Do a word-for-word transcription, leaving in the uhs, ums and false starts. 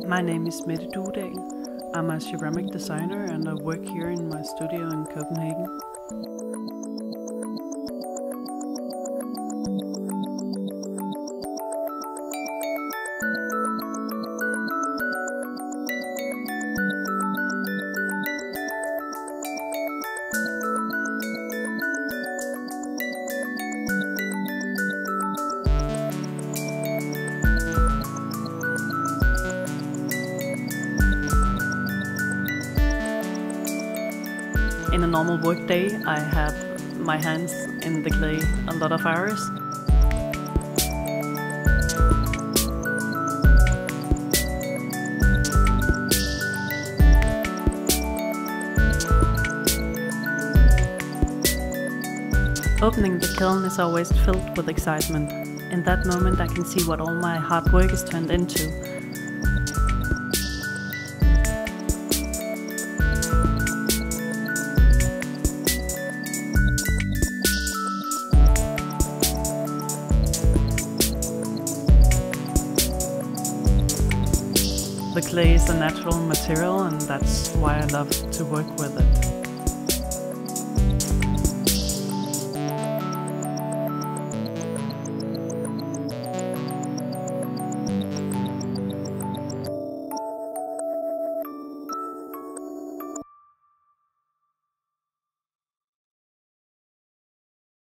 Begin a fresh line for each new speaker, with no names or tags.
My name is Mette Duedal. I'm a ceramic designer and I work here in my studio in Copenhagen. In a normal work day, I have my hands in the clay a lot of hours. Opening the kiln is always filled with excitement. In that moment I can see what all my hard work is turned into. The clay is a natural material and that's why I love to work with it.